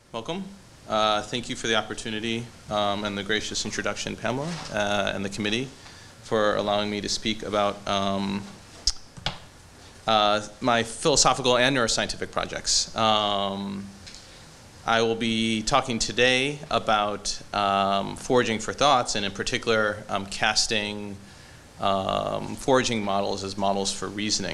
Welcome. Thank you for the opportunity and the gracious introduction, Pamela, and the committee for allowing me to speak about my philosophical and neuroscientific projects. I will be talking today about foraging for thoughts, and in particular, casting foraging models as models for reasoning.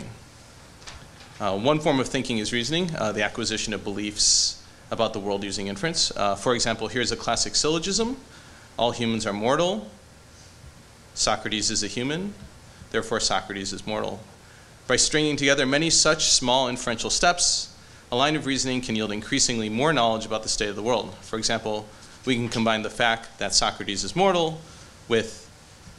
One form of thinking is reasoning, the acquisition of beliefs about the world using inference. For example, here's a classic syllogism. All humans are mortal. Socrates is a human. Therefore, Socrates is mortal. By stringing together many such small inferential steps, a line of reasoning can yield increasingly more knowledge about the state of the world. For example, we can combine the fact that Socrates is mortal with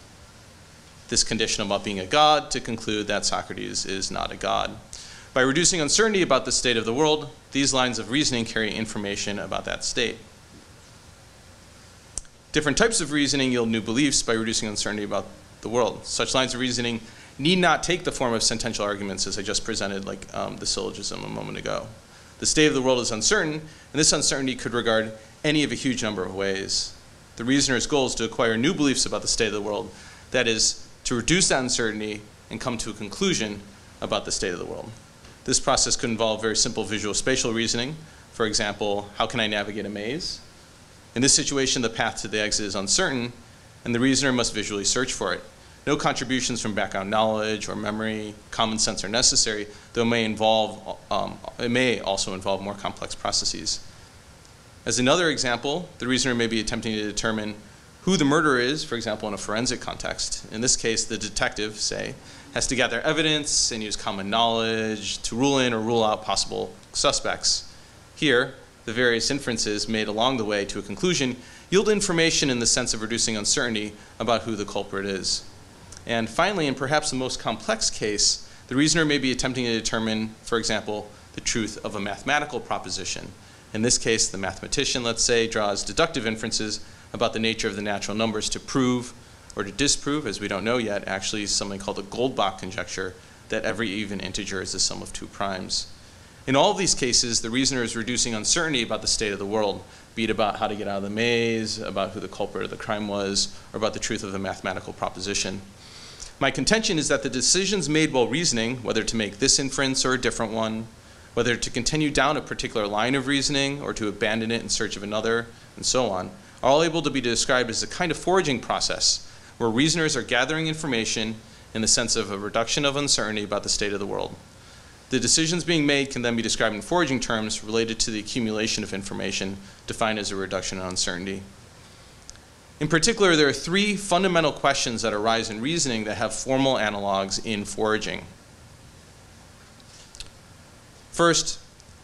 this condition about being a god to conclude that Socrates is not a god. By reducing uncertainty about the state of the world, these lines of reasoning carry information about that state. Different types of reasoning yield new beliefs by reducing uncertainty about the world. Such lines of reasoning need not take the form of sentential arguments as I just presented, like the syllogism a moment ago. The state of the world is uncertain, and this uncertainty could regard any of a huge number of ways. The reasoner's goal is to acquire new beliefs about the state of the world, that is, to reduce that uncertainty and come to a conclusion about the state of the world. This process could involve very simple visual spatial reasoning. For example, how can I navigate a maze? In this situation, the path to the exit is uncertain, and the reasoner must visually search for it. No contributions from background knowledge or memory, common sense are necessary, though it may also involve more complex processes. As another example, the reasoner may be attempting to determine who the murderer is, for example, in a forensic context. In this case, the detective, say, has to gather evidence and use common knowledge to rule in or rule out possible suspects. Here, the various inferences made along the way to a conclusion yield information in the sense of reducing uncertainty about who the culprit is. And finally, and perhaps the most complex case, the reasoner may be attempting to determine, for example, the truth of a mathematical proposition. In this case, the mathematician, let's say, draws deductive inferences about the nature of the natural numbers to prove or to disprove, as we don't know yet, actually something called the Goldbach conjecture, that every even integer is the sum of two primes. In all of these cases, the reasoner is reducing uncertainty about the state of the world, be it about how to get out of the maze, about who the culprit of the crime was, or about the truth of a mathematical proposition. My contention is that the decisions made while reasoning, whether to make this inference or a different one, whether to continue down a particular line of reasoning or to abandon it in search of another, and so on, are all able to be described as a kind of foraging process where reasoners are gathering information in the sense of a reduction of uncertainty about the state of the world. The decisions being made can then be described in foraging terms related to the accumulation of information defined as a reduction in uncertainty. In particular, there are three fundamental questions that arise in reasoning that have formal analogs in foraging. First,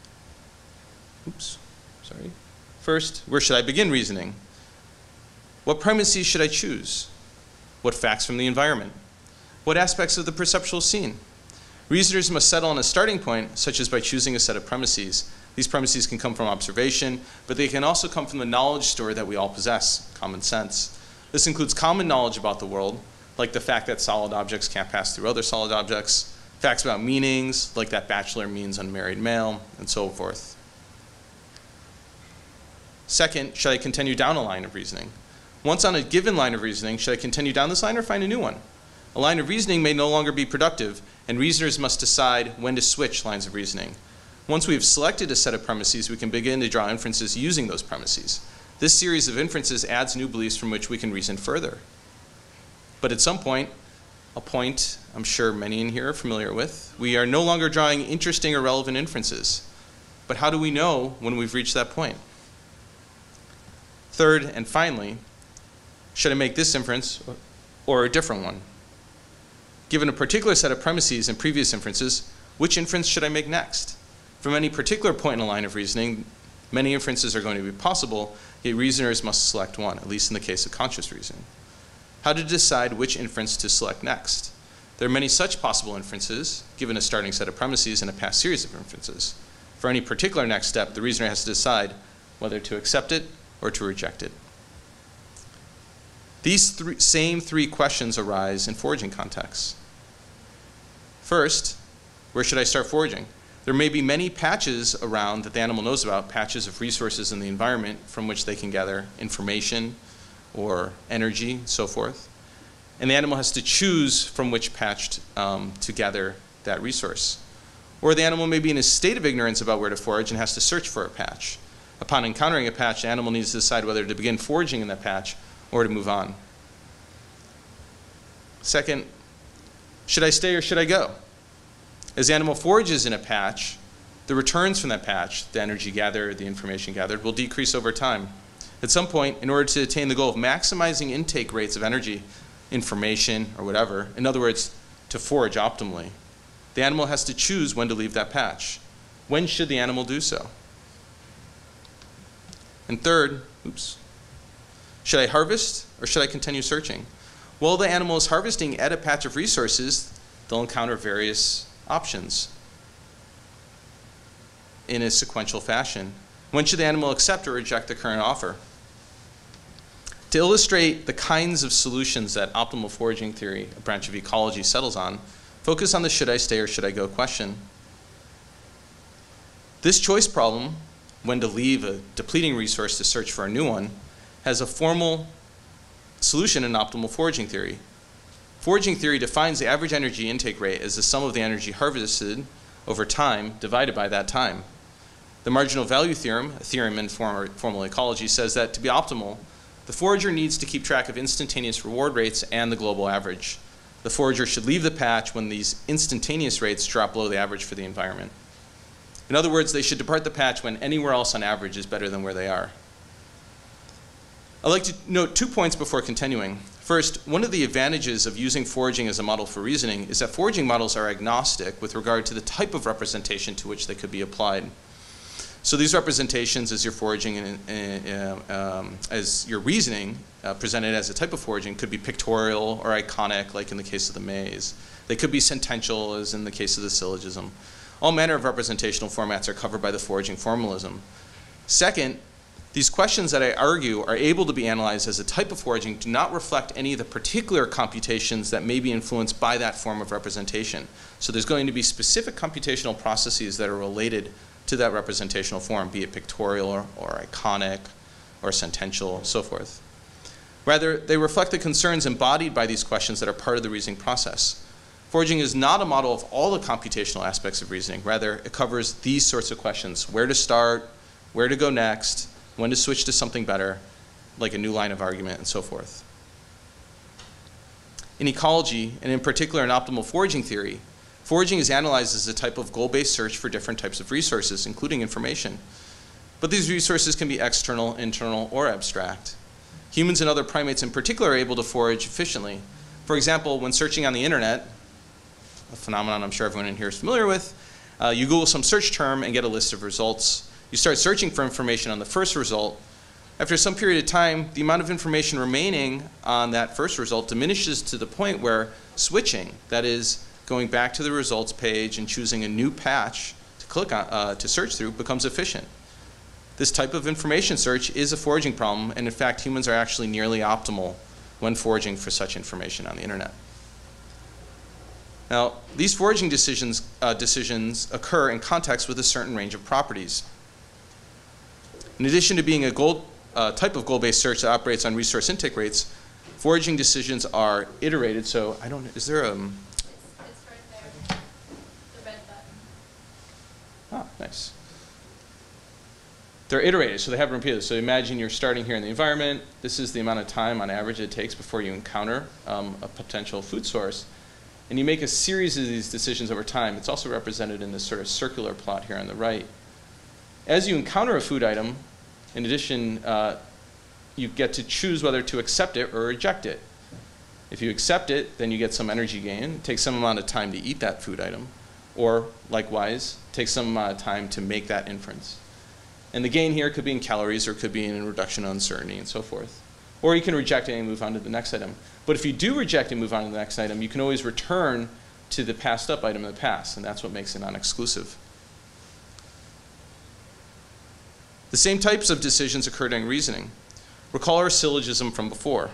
where should I begin reasoning? What premises should I choose? What facts from the environment? What aspects of the perceptual scene? Reasoners must settle on a starting point, such as by choosing a set of premises. These premises can come from observation, but they can also come from the knowledge store that we all possess, common sense. This includes common knowledge about the world, like the fact that solid objects can't pass through other solid objects, facts about meanings, like that bachelor means unmarried male, and so forth. Second, should I continue down a line of reasoning? Once on a given line of reasoning, should I continue down this line or find a new one? A line of reasoning may no longer be productive, and reasoners must decide when to switch lines of reasoning. Once we have selected a set of premises, we can begin to draw inferences using those premises. This series of inferences adds new beliefs from which we can reason further. But at some point, a point I'm sure many in here are familiar with, we are no longer drawing interesting or relevant inferences. But how do we know when we've reached that point? Third, and finally, should I make this inference or a different one? Given a particular set of premises and previous inferences, which inference should I make next? From any particular point in a line of reasoning, many inferences are going to be possible, yet reasoners must select one, at least in the case of conscious reasoning. How to decide which inference to select next? There are many such possible inferences, given a starting set of premises and a past series of inferences. For any particular next step, the reasoner has to decide whether to accept it or to reject it. These same three questions arise in foraging contexts. First, where should I start foraging? There may be many patches around that the animal knows about, patches of resources in the environment from which they can gather information or energy, so forth. And the animal has to choose from which patch to gather that resource. Or the animal may be in a state of ignorance about where to forage and has to search for a patch. Upon encountering a patch, the animal needs to decide whether to begin foraging in that patch or to move on. Second, should I stay or should I go? As the animal forages in a patch, the returns from that patch, the energy gathered, the information gathered, will decrease over time. At some point, in order to attain the goal of maximizing intake rates of energy, information, or whatever, in other words, to forage optimally, the animal has to choose when to leave that patch. When should the animal do so? And third, should I harvest or should I continue searching? While the animal is harvesting at a patch of resources, they'll encounter various options in a sequential fashion. When should the animal accept or reject the current offer? To illustrate the kinds of solutions that optimal foraging theory, a branch of ecology, settles on, focus on the should I stay or should I go question. This choice problem, when to leave a depleting resource to search for a new one, has a formal solution in optimal foraging theory. Foraging theory defines the average energy intake rate as the sum of the energy harvested over time divided by that time. The marginal value theorem, a theorem in formal ecology, says that to be optimal, the forager needs to keep track of instantaneous reward rates and the global average. The forager should leave the patch when these instantaneous rates drop below the average for the environment. In other words, they should depart the patch when anywhere else on average is better than where they are. I'd like to note 2 points before continuing. First, one of the advantages of using foraging as a model for reasoning is that foraging models are agnostic with regard to the type of representation to which they could be applied. So these representations as you're foraging as your reasoning presented as a type of foraging could be pictorial or iconic, like in the case of the maze. They could be sentential, as in the case of the syllogism. All manner of representational formats are covered by the foraging formalism. Second, these questions that I argue are able to be analyzed as a type of foraging do not reflect any of the particular computations that may be influenced by that form of representation. So there's going to be specific computational processes that are related to that representational form, be it pictorial or iconic or sentential, so forth. Rather, they reflect the concerns embodied by these questions that are part of the reasoning process. Foraging is not a model of all the computational aspects of reasoning. Rather, it covers these sorts of questions: where to start, where to go next, when to switch to something better, like a new line of argument, and so forth. In ecology, and in particular in optimal foraging theory, foraging is analyzed as a type of goal-based search for different types of resources, including information. But these resources can be external, internal, or abstract. Humans and other primates in particular are able to forage efficiently. For example, when searching on the internet, a phenomenon I'm sure everyone in here is familiar with, you Google some search term and get a list of results. You start searching for information on the first result. After some period of time, the amount of information remaining on that first result diminishes to the point where switching, that is, going back to the results page and choosing a new patch to click on, to search through, becomes efficient. This type of information search is a foraging problem, and in fact, humans are actually nearly optimal when foraging for such information on the internet. Now, these foraging decisions occur in context with a certain range of properties. In addition to being a type of goal-based search that operates on resource intake rates, foraging decisions are iterated. So I don't. Is there a? It's right there. The red button. Ah, nice. They're iterated, so they haven't repeated. So imagine you're starting here in the environment. This is the amount of time on average it takes before you encounter a potential food source. And you make a series of these decisions over time. It's also represented in this sort of circular plot here on the right. As you encounter a food item, in addition, you get to choose whether to accept it or reject it. If you accept it, then you get some energy gain. It takes some amount of time to eat that food item. Or, likewise, it takes some amount of time to make that inference. And the gain here could be in calories, or it could be in a reduction of uncertainty, and so forth. Or you can reject it and move on to the next item. But if you do reject and move on to the next item, you can always return to the passed up item in the past, and that's what makes it non-exclusive. The same types of decisions occur during reasoning. Recall our syllogism from before.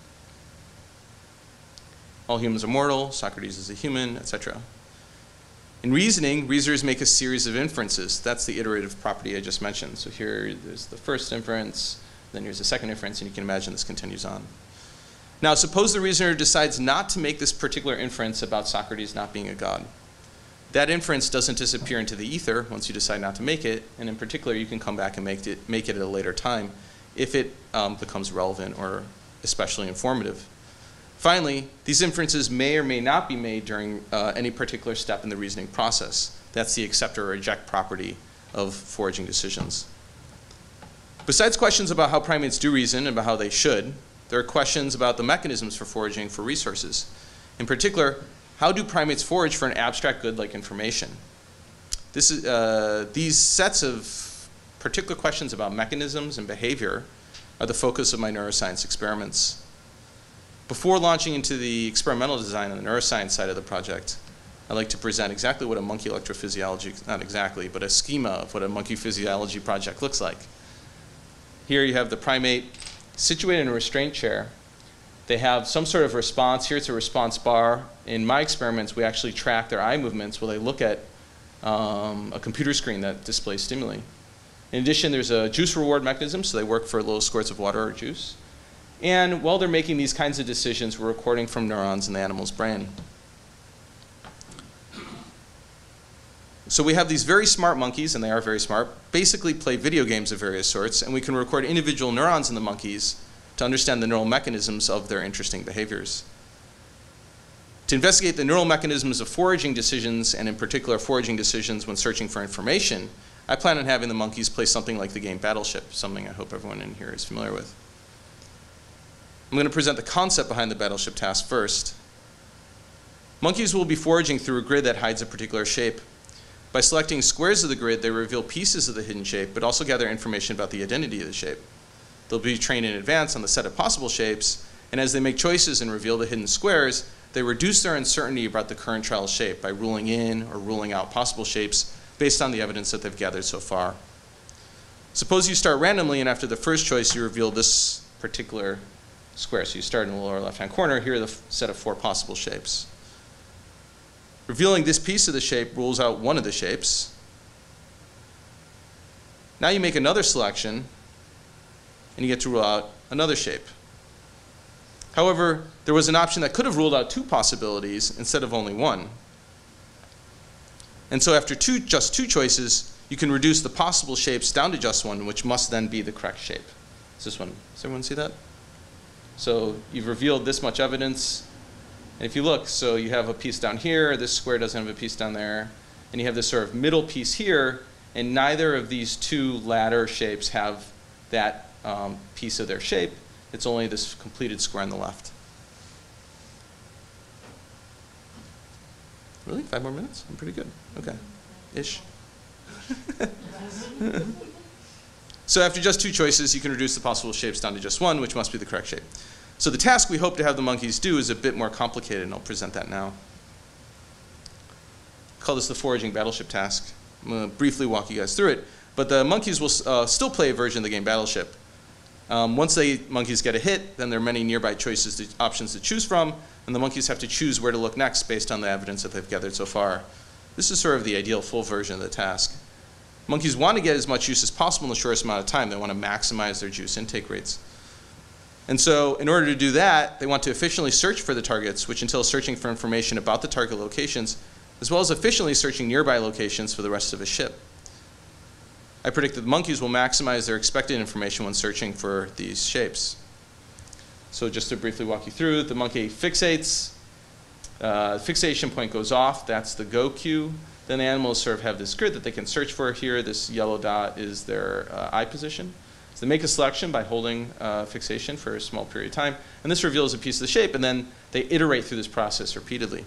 All humans are mortal, Socrates is a human, etc. In reasoning, reasoners make a series of inferences. That's the iterative property I just mentioned. So here, there's the first inference, then here's the second inference, and you can imagine this continues on. Now, suppose the reasoner decides not to make this particular inference about Socrates not being a god. That inference doesn't disappear into the ether once you decide not to make it, and in particular, you can come back and make it at a later time if it becomes relevant or especially informative. Finally, these inferences may or may not be made during any particular step in the reasoning process. That's the accept or reject property of foraging decisions. Besides questions about how primates do reason and about how they should, there are questions about the mechanisms for foraging for resources. In particular, how do primates forage for an abstract good like information? These sets of particular questions about mechanisms and behavior are the focus of my neuroscience experiments. Before launching into the experimental design on the neuroscience side of the project, I'd like to present exactly what a monkey electrophysiology, not exactly, but a schema of what a monkey physiology project looks like. Here you have the primate situated in a restraint chair. They have some sort of response. Here it's a response bar. In my experiments, we actually track their eye movements while they look at a computer screen that displays stimuli. In addition, there's a juice reward mechanism, so they work for little squirts of water or juice. And while they're making these kinds of decisions, we're recording from neurons in the animal's brain. So we have these very smart monkeys, and they are very smart, basically play video games of various sorts, and we can record individual neurons in the monkeys to understand the neural mechanisms of their interesting behaviors. To investigate the neural mechanisms of foraging decisions, and in particular foraging decisions when searching for information, I plan on having the monkeys play something like the game Battleship, something I hope everyone in here is familiar with. I'm going to present the concept behind the Battleship task first. Monkeys will be foraging through a grid that hides a particular shape. By selecting squares of the grid, they reveal pieces of the hidden shape, but also gather information about the identity of the shape. They'll be trained in advance on the set of possible shapes, and as they make choices and reveal the hidden squares, they reduce their uncertainty about the current trial shape by ruling in or ruling out possible shapes based on the evidence that they've gathered so far. Suppose you start randomly, and after the first choice, you reveal this particular square. So you start in the lower left-hand corner. Here are the set of 4 possible shapes. Revealing this piece of the shape rules out one of the shapes. Now you make another selection, and you get to rule out another shape. However, there was an option that could have ruled out 2 possibilities instead of only 1. And so after just two choices, you can reduce the possible shapes down to just one, which must then be the correct shape. Is this one? Does everyone see that? So you've revealed this much evidence. And if you look, so you have a piece down here, this square doesn't have a piece down there, and you have this sort of middle piece here, and neither of these 2 ladder shapes have that piece of their shape. It's only this completed square on the left. Really? 5 more minutes? I'm pretty good. Okay. Ish. So after just 2 choices, you can reduce the possible shapes down to just 1, which must be the correct shape. So the task we hope to have the monkeys do is a bit more complicated, and I'll present that now. I call this the foraging battleship task. I'm going to briefly walk you guys through it, but the monkeys will still play a version of the game Battleship. Once the monkeys get a hit, then there are many nearby options to choose from, and the monkeys have to choose where to look next based on the evidence that they've gathered so far. This is sort of the ideal full version of the task. Monkeys want to get as much use as possible in the shortest amount of time. They want to maximize their juice intake rates. And so in order to do that, they want to efficiently search for the targets, which entails searching for information about the target locations, as well as efficiently searching nearby locations for the rest of a ship. I predict that the monkeys will maximize their expected information when searching for these shapes. So just to briefly walk you through, the monkey fixates, fixation point goes off, that's the go cue. Then the animals sort of have this grid that they can search for. Here, this yellow dot is their eye position. So they make a selection by holding fixation for a small period of time, and this reveals a piece of the shape, and then they iterate through this process repeatedly.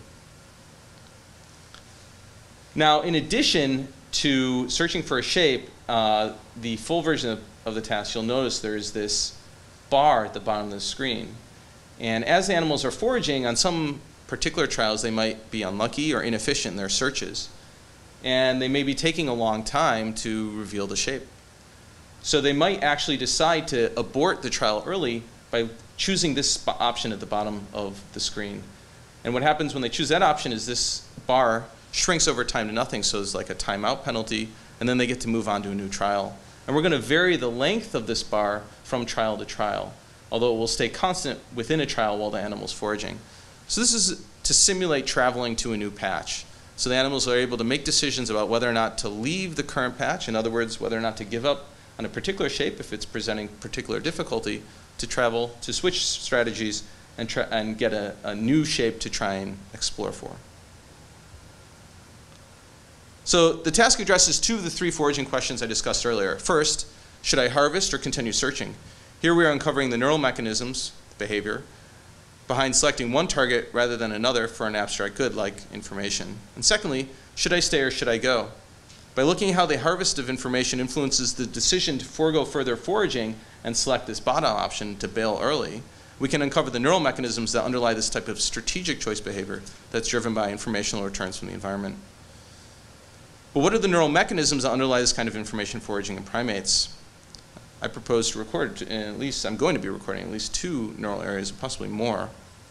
Now, in addition to searching for a shape, the full version of the task, you'll notice there's this bar at the bottom of the screen. And as the animals are foraging, on some particular trials, they might be unlucky or inefficient in their searches. And they may be taking a long time to reveal the shape. So they might actually decide to abort the trial early by choosing this option at the bottom of the screen. And what happens when they choose that option is this bar shrinks over time to nothing, so it's like a timeout penalty, and then they get to move on to a new trial. And we're going to vary the length of this bar from trial to trial, although it will stay constant within a trial while the animal's foraging. So this is to simulate traveling to a new patch. So the animals are able to make decisions about whether or not to leave the current patch, in other words, whether or not to give up on a particular shape if it's presenting particular difficulty, to travel, to switch strategies, and get a new shape to try and explore for. So the task addresses two of the three foraging questions I discussed earlier. First, should I harvest or continue searching? Here we are uncovering the neural mechanisms, behavior, behind selecting one target rather than another for an abstract good like information. And secondly, should I stay or should I go? By looking at how the harvest of information influences the decision to forego further foraging and select this bottom option to bail early, we can uncover the neural mechanisms that underlie this type of strategic choice behavior that's driven by informational returns from the environment. But what are the neural mechanisms that underlie this kind of information foraging in primates? I propose to record, at least I'm going to be recording at least two neural areas, possibly more.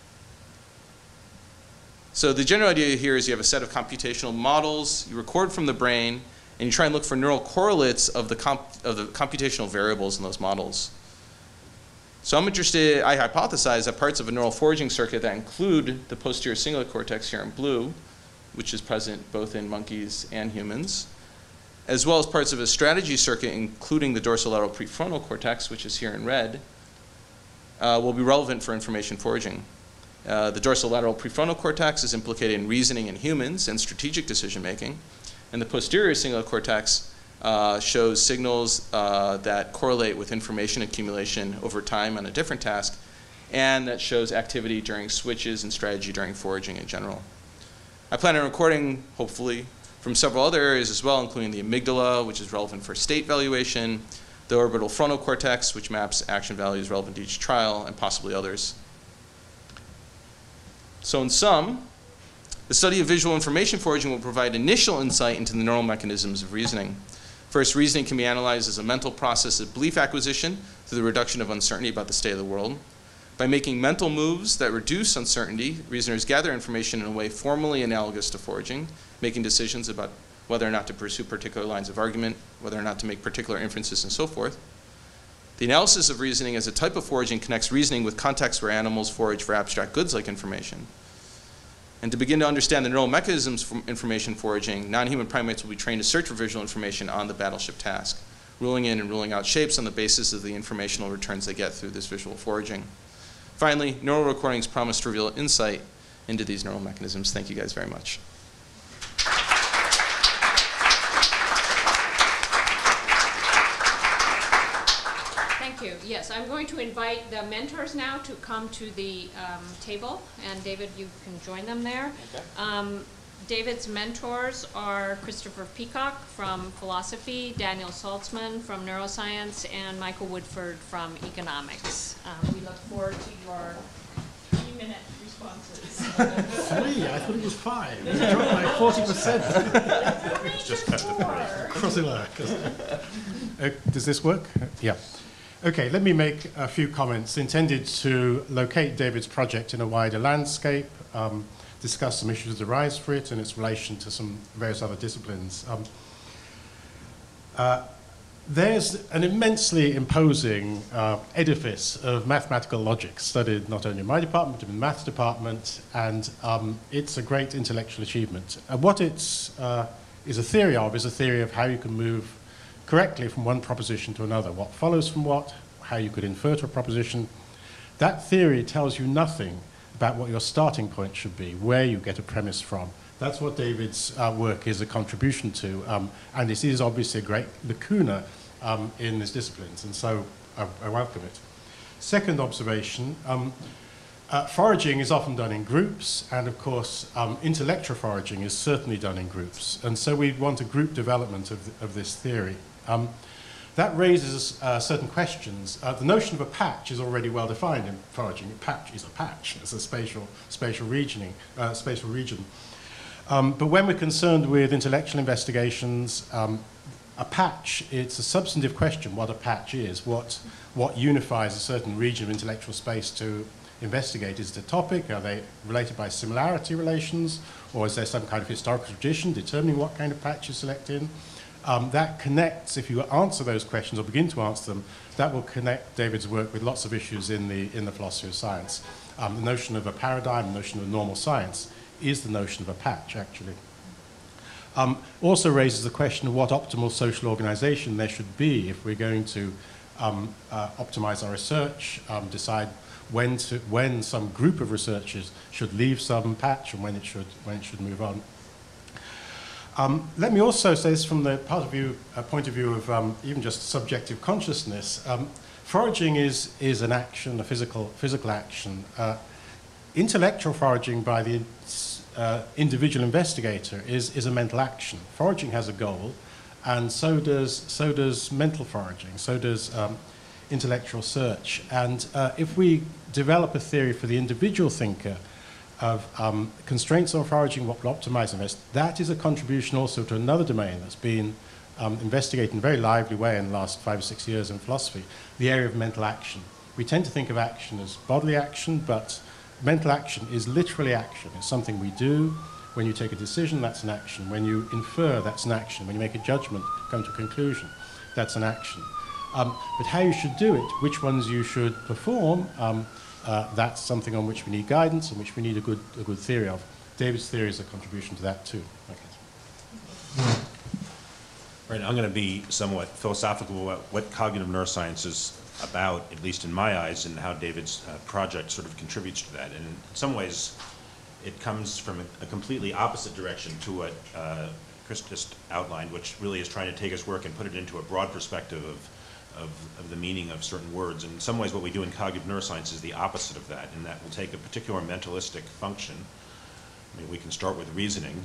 So the general idea here is you have a set of computational models, you record from the brain, and you try and look for neural correlates of the computational variables in those models. So I'm interested, I hypothesize that parts of a neural foraging circuit that include the posterior cingulate cortex here in blue, which is present both in monkeys and humans, as well as parts of a strategy circuit including the dorsolateral prefrontal cortex, which is here in red, will be relevant for information foraging. The dorsolateral prefrontal cortex is implicated in reasoning in humans and strategic decision making, and the posterior cingulate cortex shows signals that correlate with information accumulation over time on a different task, and that shows activity during switches and strategy during foraging in general. I plan on recording, hopefully, from several other areas as well, including the amygdala, which is relevant for state valuation, the orbital frontal cortex, which maps action values relevant to each trial, and possibly others. So in sum, the study of visual information foraging will provide initial insight into the neural mechanisms of reasoning. First, reasoning can be analyzed as a mental process of belief acquisition through the reduction of uncertainty about the state of the world. By making mental moves that reduce uncertainty, reasoners gather information in a way formally analogous to foraging, making decisions about whether or not to pursue particular lines of argument, whether or not to make particular inferences, and so forth. The analysis of reasoning as a type of foraging connects reasoning with contexts where animals forage for abstract goods like information. And to begin to understand the neural mechanisms for information foraging, non-human primates will be trained to search for visual information on the battleship task, ruling in and ruling out shapes on the basis of the informational returns they get through this visual foraging. Finally, neural recordings promise to reveal insight into these neural mechanisms. Thank you guys very much. Thank you. Yes, I'm going to invite the mentors now to come to the table, and David, you can join them there. Okay. David's mentors are Christopher Peacocke from philosophy, Daniel Salzman from neuroscience, and Michael Woodford from economics. We look forward to your 3-minute responses. 3? I thought it was 5. It dropped by 40%. It's just 4. Crossing luck. Does this work? Yeah. Okay, let me make a few comments intended to locate David's project in a wider landscape, discuss some issues that arise for it and its relation to some various other disciplines. There's an immensely imposing edifice of mathematical logic studied not only in my department, but in the maths department, and it's a great intellectual achievement. What it's is a theory of how you can move correctly from one proposition to another, what follows from what, how you could infer to a proposition. That theory tells you nothing about what your starting point should be, where you get a premise from. That's what David's work is a contribution to, and it is obviously a great lacuna in these disciplines, and so I welcome it. Second observation, foraging is often done in groups, and of course intellectual foraging is certainly done in groups, and so we want a group development of this theory. That raises certain questions. The notion of a patch is already well defined in foraging. A patch is a patch. It's a spatial region. But when we're concerned with intellectual investigations, a patch, it's a substantive question what a patch is, what unifies a certain region of intellectual space to investigate? Is the topic, are they related by similarity relations, or is there some kind of historical tradition determining what kind of patch you select in? That connects, if you answer those questions or begin to answer them, that will connect David's work with lots of issues in the philosophy of science. The notion of a paradigm, the notion of normal science, is the notion of a patch, actually. Also raises the question of what optimal social organization there should be if we're going to optimize our research, decide when some group of researchers should leave some patch and when it should move on. Let me also say this from the point of view of even just subjective consciousness. Foraging is an action, a physical action. Intellectual foraging by the individual investigator is a mental action. Foraging has a goal, and so does mental foraging, so does intellectual search. And if we develop a theory for the individual thinker of constraints on foraging, what will optimize invest, that is a contribution also to another domain that's been investigated in a very lively way in the last 5 or 6 years in philosophy, the area of mental action. We tend to think of action as bodily action, but mental action is literally action. It's something we do. When you take a decision, that's an action. When you infer, that's an action. When you make a judgment, come to a conclusion, that's an action. But how you should do it, which ones you should perform, that's something on which we need guidance and which we need a good theory of. David's theory is a contribution to that too. Okay. Right, I'm going to be somewhat philosophical about what cognitive neuroscience is about, at least in my eyes, and how David's project sort of contributes to that. And in some ways, it comes from a completely opposite direction to what Chris just outlined, which really is trying to take his work and put it into a broad perspective of the meaning of certain words. And in some ways, what we do in cognitive neuroscience is the opposite of that, and that will take a particular mentalistic function. I mean, we can start with reasoning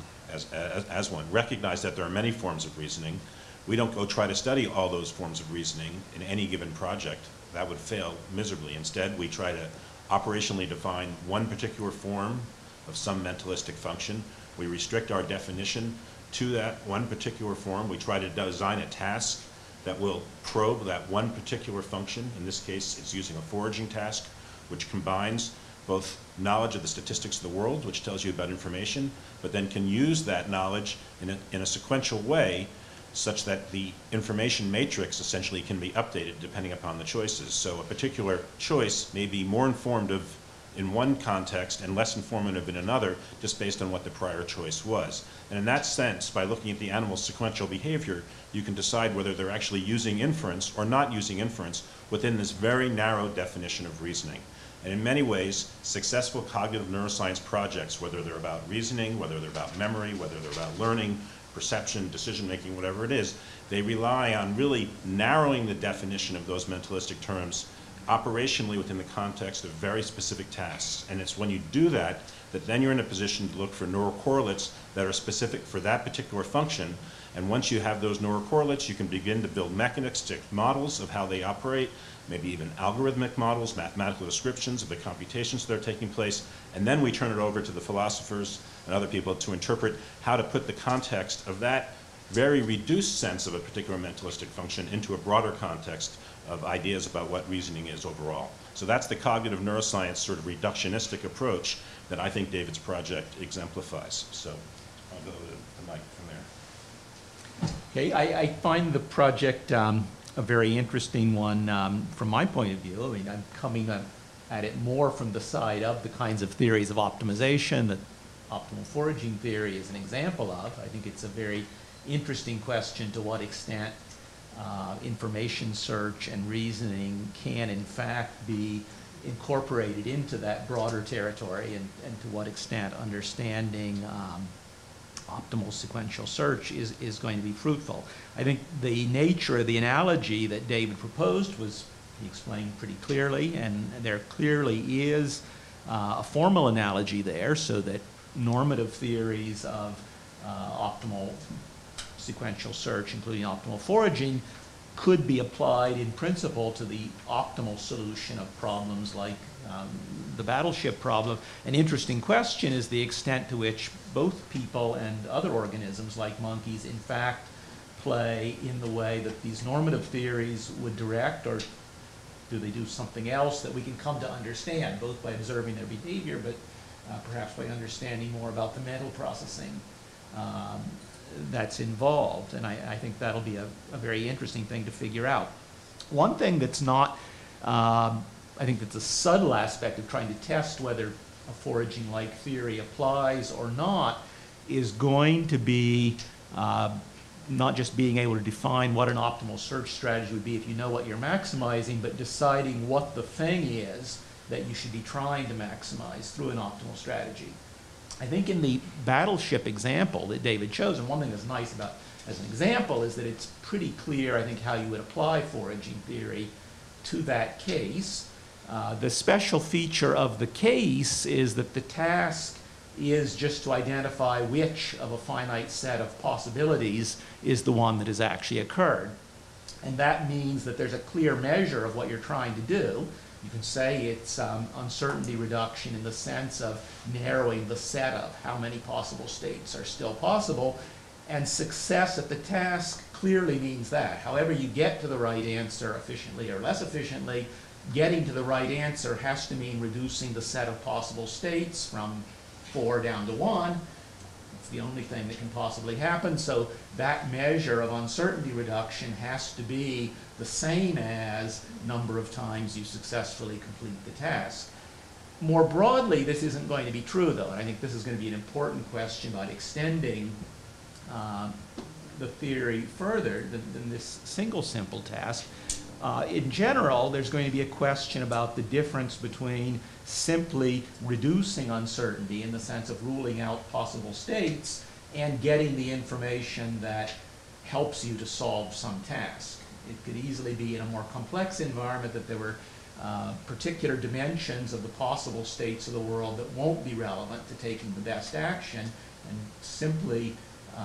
as one. Recognize that there are many forms of reasoning. We don't go try to study all those forms of reasoning in any given project. That would fail miserably. Instead, we try to operationally define one particular form of some mentalistic function. We restrict our definition to that one particular form. We try to design a task that will probe that one particular function. In this case, it's using a foraging task, which combines both knowledge of the statistics of the world, which tells you about information, but then can use that knowledge in a sequential way such that the information matrix essentially can be updated depending upon the choices. So a particular choice may be more informative in one context and less informative in another, just based on what the prior choice was. And in that sense, by looking at the animal's sequential behavior, you can decide whether they're actually using inference or not using inference within this very narrow definition of reasoning. And in many ways, successful cognitive neuroscience projects, whether they're about reasoning, whether they're about memory, whether they're about learning, perception, decision-making, whatever it is, they rely on really narrowing the definition of those mentalistic terms operationally within the context of very specific tasks. And it's when you do that that then you're in a position to look for neural correlates that are specific for that particular function. And once you have those neural correlates, you can begin to build mechanistic models of how they operate, maybe even algorithmic models, mathematical descriptions of the computations that are taking place. And then we turn it over to the philosophers and other people to interpret how to put the context of that very reduced sense of a particular mentalistic function into a broader context of ideas about what reasoning is overall. So that's the cognitive neuroscience sort of reductionistic approach that I think David's project exemplifies. So I'll go to the mic from there. Okay, I find the project a very interesting one from my point of view. I mean, I'm coming at it more from the side of the kinds of theories of optimization that optimal foraging theory is an example of. I think it's a very interesting question to what extent information search and reasoning can in fact be incorporated into that broader territory, and to what extent understanding optimal sequential search is going to be fruitful. I think the nature of the analogy that David proposed was, he explained pretty clearly, and there clearly is a formal analogy there, so that normative theories of optimal sequential search, including optimal foraging, could be applied in principle to the optimal solution of problems like the battleship problem. An interesting question is the extent to which both people and other organisms like monkeys in fact play in the way that these normative theories would direct or Do they do something else that we can come to understand, both by observing their behavior, but perhaps by understanding more about the mental processing that's involved? And I think that'll be a very interesting thing to figure out. One thing that's not, I think that's a subtle aspect of trying to test whether a foraging-like theory applies or not, is going to be not just being able to define what an optimal search strategy would be if you know what you're maximizing, but deciding what the thing is that you should be trying to maximize through an optimal strategy. I think in the battleship example that David chose, and one thing that's nice about as an example is that it's pretty clear, I think, how you would apply foraging theory to that case. The special feature of the case is that the task is just to identify which of a finite set of possibilities is the one that has actually occurred. And that means that there's a clear measure of what you're trying to do. You can say it's uncertainty reduction in the sense of narrowing the set of how many possible states are still possible. And success at the task clearly means that. However you get to the right answer efficiently or less efficiently, getting to the right answer has to mean reducing the set of possible states from 4 down to 1. It's the only thing that can possibly happen. So that measure of uncertainty reduction has to be the same as number of times you successfully complete the task. More broadly, this isn't going to be true, though, and I think this is going to be an important question about extending the theory further than this single simple task. In general, there's going to be a question about the difference between simply reducing uncertainty in the sense of ruling out possible states and getting the information that helps you to solve some task. It could easily be in a more complex environment that there were particular dimensions of the possible states of the world that won't be relevant to taking the best action, and simply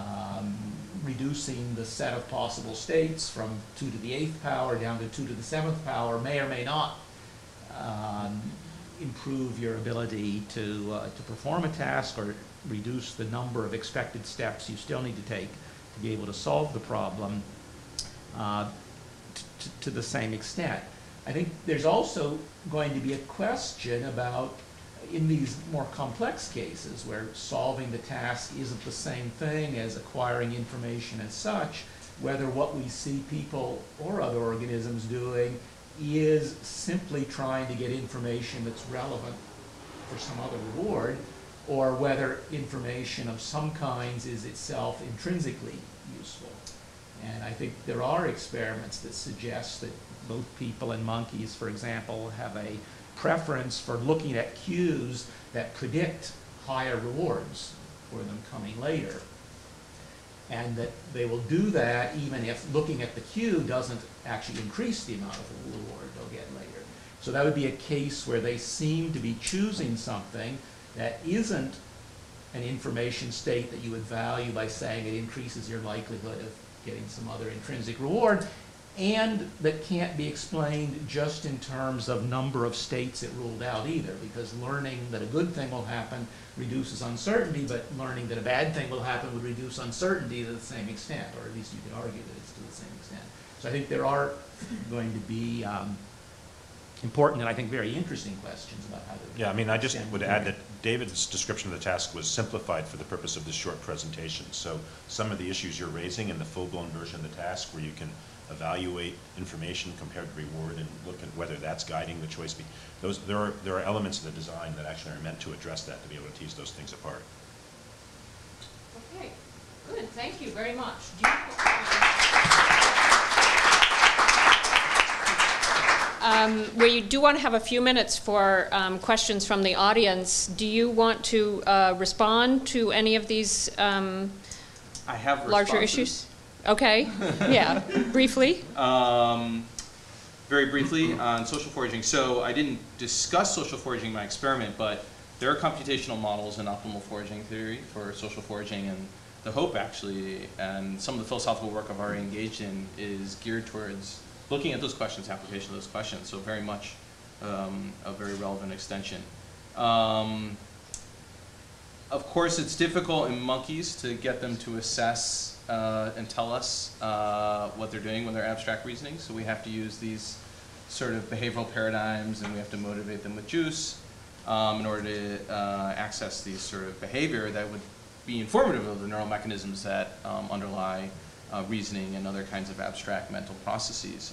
reducing the set of possible states from 2 to the 8th power down to 2 to the 7th power may or may not improve your ability to perform a task or reduce the number of expected steps you still need to take to be able to solve the problem to the same extent. I think there's also going to be a question about, in these more complex cases where solving the task isn't the same thing as acquiring information as such, whether what we see people or other organisms doing is simply trying to get information that's relevant for some other reward, or whether information of some kinds is itself intrinsically useful. And I think there are experiments that suggest that both people and monkeys, for example, have a preference for looking at cues that predict higher rewards for them coming later. And that they will do that even if looking at the cue doesn't actually increase the amount of reward they'll get later. So that would be a case where they seem to be choosing something that isn't an information state that you would value by saying it increases your likelihood of getting some other intrinsic reward, and that can't be explained just in terms of number of states it ruled out either, because learning that a good thing will happen reduces uncertainty, but learning that a bad thing will happen would reduce uncertainty to the same extent, or at least you could argue that it's to the same extent. So I think there are going to be important and I think very interesting questions about how to... Yeah, I mean, I just would add that David's description of the task was simplified for the purpose of this short presentation. So some of the issues you're raising in the full-blown version of the task, where you can evaluate information compared to reward and look at whether that's guiding the choice, there are elements of the design that actually are meant to address that, to be able to tease those things apart. Okay, good. Thank you very much. We do want to have a few minutes for questions from the audience. Do you want to respond to any of these I have larger issues? Okay, yeah, briefly. Very briefly on social foraging. So I didn't discuss social foraging in my experiment, but there are computational models in optimal foraging theory for social foraging, and the hope actually, and some of the philosophical work I've already engaged in, is geared towards looking at those questions, application of those questions, so very much a very relevant extension. Of course, it's difficult in monkeys to get them to assess and tell us what they're doing when they're abstract reasoning, so we have to use these sort of behavioral paradigms, and we have to motivate them with juice in order to access these sort of behavior that would be informative of the neural mechanisms that underlie reasoning and other kinds of abstract mental processes.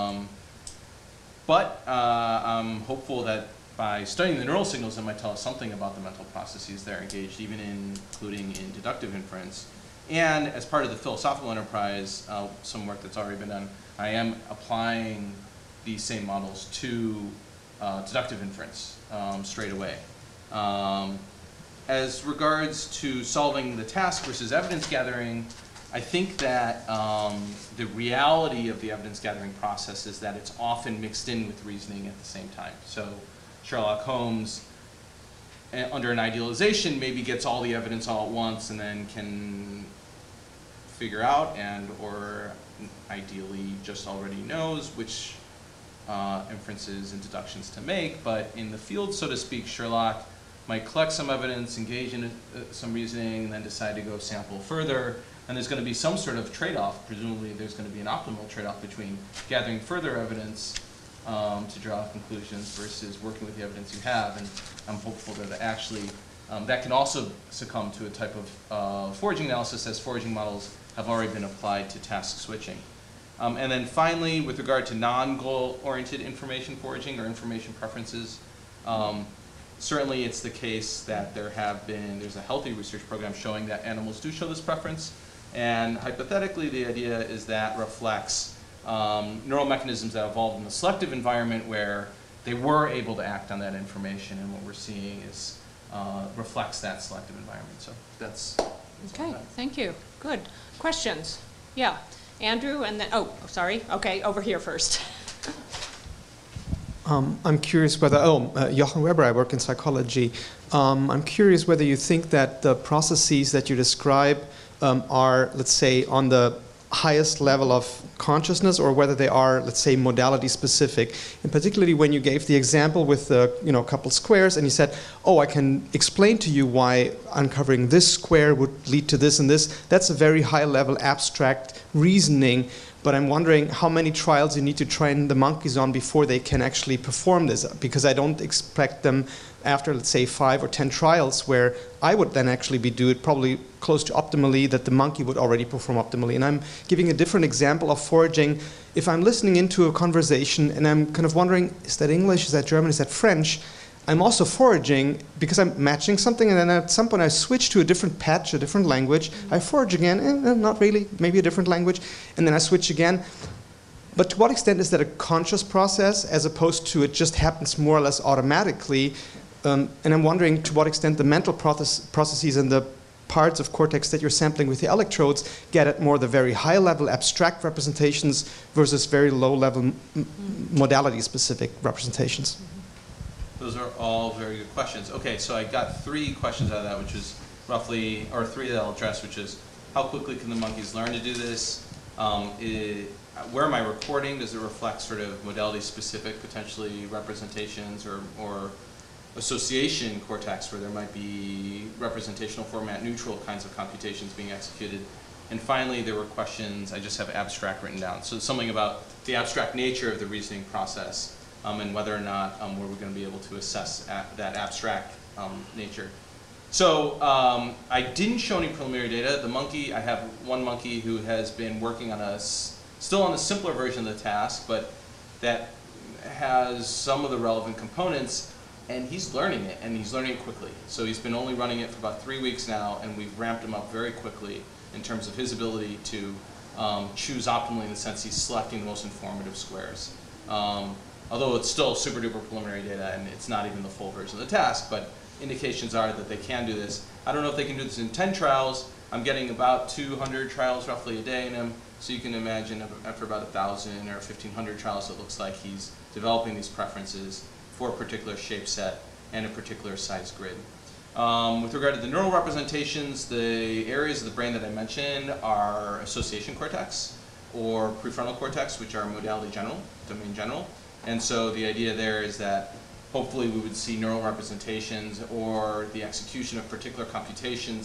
But I'm hopeful that by studying the neural signals, it might tell us something about the mental processes that are engaged, even including in deductive inference. And as part of the philosophical enterprise, some work that's already been done, I am applying these same models to deductive inference straight away. As regards to solving the task versus evidence gathering, I think that the reality of the evidence gathering process is that it's often mixed in with reasoning at the same time. So Sherlock Holmes, under an idealization, maybe gets all the evidence all at once and then can figure out or ideally just already knows which inferences and deductions to make. But in the field, so to speak, Sherlock might collect some evidence, engage in some reasoning, and then decide to go sample further. And there's going to be some sort of trade-off. Presumably there's going to be an optimal trade-off between gathering further evidence to draw conclusions versus working with the evidence you have. And I'm hopeful that actually that can also succumb to a type of foraging analysis, as foraging models have already been applied to task switching. And then finally, with regard to non-goal-oriented information foraging or information preferences, certainly it's the case that there's a healthy research program showing that animals do show this preference. And hypothetically, the idea is that reflects neural mechanisms that evolved in the selective environment where they were able to act on that information. And what we're seeing is reflects that selective environment. So that's Okay, thank you. Good. Questions? Yeah. Andrew, and then, oh, sorry. Okay, over here first. I'm curious whether, Jochen Weber, I work in psychology. I'm curious whether you think that the processes that you describe are, let's say, on the highest level of consciousness, or whether they are, let's say, modality specific. And particularly when you gave the example with the couple squares, and you said, oh, I can explain to you why uncovering this square would lead to this and this. That's a very high level abstract reasoning. But I'm wondering how many trials you need to train the monkeys on before they can actually perform this, because I don't expect them after, let's say, 5 or 10 trials where I would then actually do it probably close to optimally, that the monkey would already perform optimally. And I'm giving a different example of foraging. If I'm listening into a conversation and I'm kind of wondering, is that English, is that German, is that French? I'm also foraging because I'm matching something, and then at some point I switch to a different patch, a different language. I forage again, not really, maybe a different language, and then I switch again. But to what extent is that a conscious process as opposed to it just happens more or less automatically? And I'm wondering to what extent the mental processes and the parts of cortex that you're sampling with the electrodes get at more the very high level abstract representations versus very low level modality specific representations. Those are all very good questions. Okay, so I got 3 questions out of that, which is roughly, or 3 that I'll address, which is how quickly can the monkeys learn to do this? Where am I recording? Does it reflect sort of modality-specific, potentially representations or association cortex where there might be representational format neutral kinds of computations being executed? And finally, there were questions, I just have abstract written down. So something about the abstract nature of the reasoning process. And whether or not we're going to be able to assess that abstract nature. So I didn't show any preliminary data. The monkey, I have one monkey who has been working on still on a simpler version of the task, but that has some of the relevant components, and he's learning it, and he's learning it quickly. So he's been only running it for about 3 weeks now, and we've ramped him up very quickly in terms of his ability to choose optimally, in the sense he's selecting the most informative squares. Although it's still super duper preliminary data and it's not even the full version of the task, but indications are that they can do this. I don't know if they can do this in 10 trials. I'm getting about 200 trials roughly a day in him. So you can imagine after about 1,000 or 1,500 trials, it looks like he's developing these preferences for a particular shape set and a particular size grid. With regard to the neural representations, the areas of the brain that I mentioned are association cortex or prefrontal cortex, which are modality general, domain general. And so the idea there is that hopefully we would see neural representations or the execution of particular computations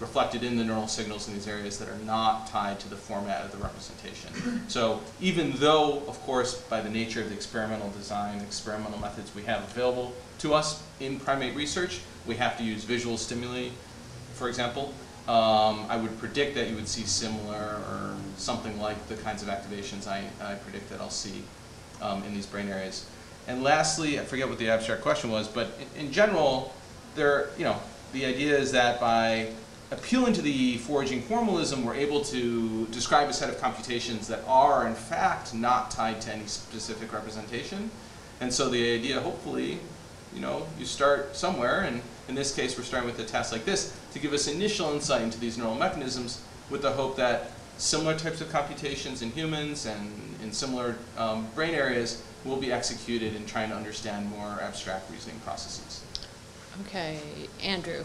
reflected in the neural signals in these areas that are not tied to the format of the representation. So even though, of course, by the nature of the experimental design, experimental methods we have available to us in primate research, we have to use visual stimuli, for example. I would predict that you would see similar or something like the kinds of activations I predict that I'll see in these brain areas. And lastly, I forget what the abstract question was, but in general, the idea is that by appealing to the foraging formalism, we're able to describe a set of computations that are, in fact, not tied to any specific representation. And so the idea, hopefully, you start somewhere, and in this case, we're starting with a task like this to give us initial insight into these neural mechanisms with the hope that similar types of computations in humans and in similar brain areas will be executed in trying to understand more abstract reasoning processes. Okay, Andrew.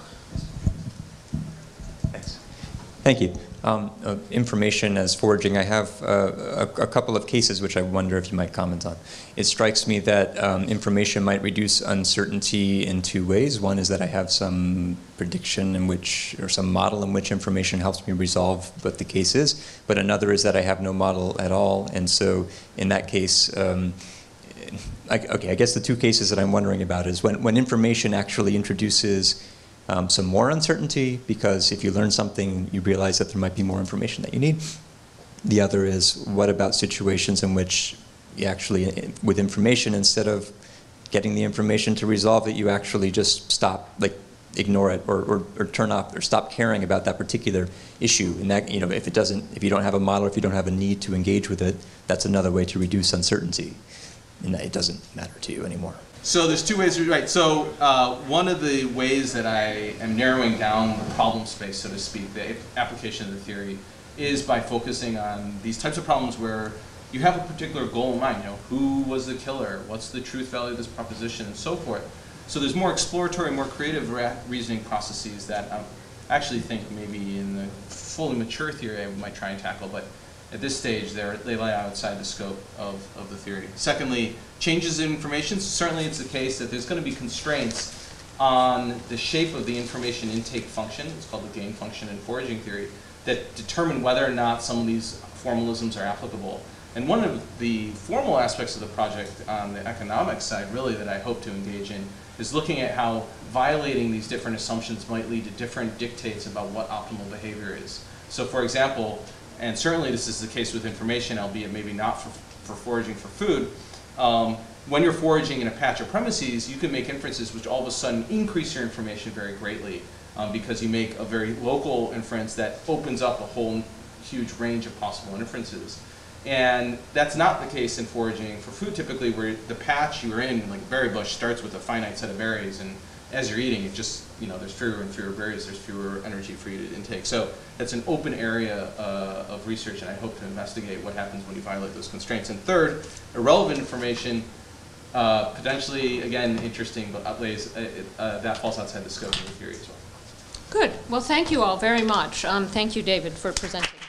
Thanks. Thank you. Information as foraging, I have a couple of cases which I wonder if you might comment on. It strikes me that information might reduce uncertainty in two ways. One is that I have some prediction in which, or some model in which information helps me resolve what the case is, but another is that I have no model at all, and so in that case, I guess the two cases that I'm wondering about is when information actually introduces some more uncertainty, because if you learn something, you realize that there might be more information that you need. The other is, what about situations in which you actually, with information, instead of getting the information to resolve it, you actually just stop, ignore it, or turn off, or stop caring about that particular issue. And that, if you don't have a model, if you don't have a need to engage with it, that's another way to reduce uncertainty, and that it doesn't matter to you anymore. So there's two ways, right? So one of the ways that I am narrowing down the problem space, so to speak, the application of the theory, is by focusing on these types of problems where you have a particular goal in mind. Who was the killer? What's the truth value of this proposition, and so forth. So there's more exploratory, more creative reasoning processes that I actually think maybe in the fully mature theory I might try and tackle, but at this stage, they lie outside the scope of the theory. Secondly, changes in information. Certainly it's the case that there's going to be constraints on the shape of the information intake function. It's called the gain function in foraging theory, that determine whether or not some of these formalisms are applicable. And one of the formal aspects of the project on the economic side, really, that I hope to engage in, is looking at how violating these different assumptions might lead to different dictates about what optimal behavior is. So for example, and certainly this is the case with information, albeit maybe not for foraging for food. When you're foraging in a patch of premises, you can make inferences which all of a sudden increase your information very greatly because you make a very local inference that opens up a whole huge range of possible inferences. And that's not the case in foraging for food typically, where the patch you're in, like berry bush, starts with a finite set of berries, and as you're eating, it just, there's fewer and fewer berries, there's fewer energy for you to intake. So it's an open area of research, and I hope to investigate what happens when you violate those constraints. And third, irrelevant information, potentially, again, interesting, but outlays, that falls outside the scope of the theory as well. Good. Well, thank you all very much. Thank you, David, for presenting.